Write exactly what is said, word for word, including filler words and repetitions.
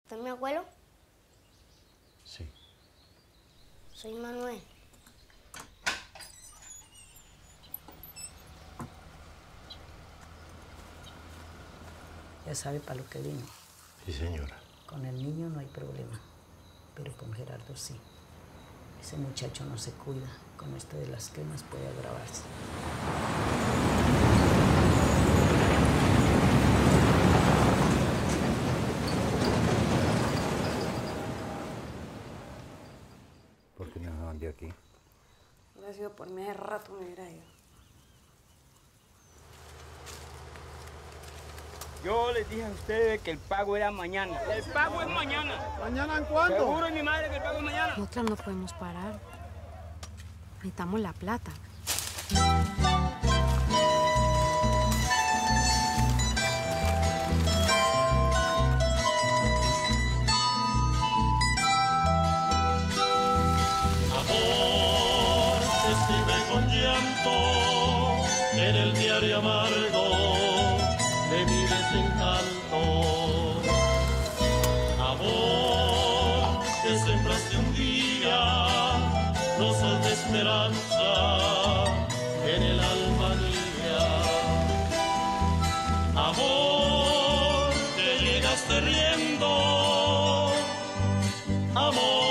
¿Usted es mi abuelo? Sí. Soy Manuel. Ya sabe para lo que vino. Sí, señora. Con el niño no hay problema, pero con Gerardo sí. Ese muchacho no se cuida. Con esto de las quemas puede agravarse. ¿Por qué me van de aquí? Hubiera sido por mí, hace rato me hubiera ido. Yo les dije a ustedes que el pago era mañana. El pago es mañana. ¿Mañana en cuándo? Seguro, mi madre, que el pago es mañana. Nosotras no podemos parar. Necesitamos la plata. Amor se escribe con llanto en el diario amargo de mi desencanto. Amor que sembraste un día, rosas de esperanza en el alma mía. Amor que llegaste riendo, amor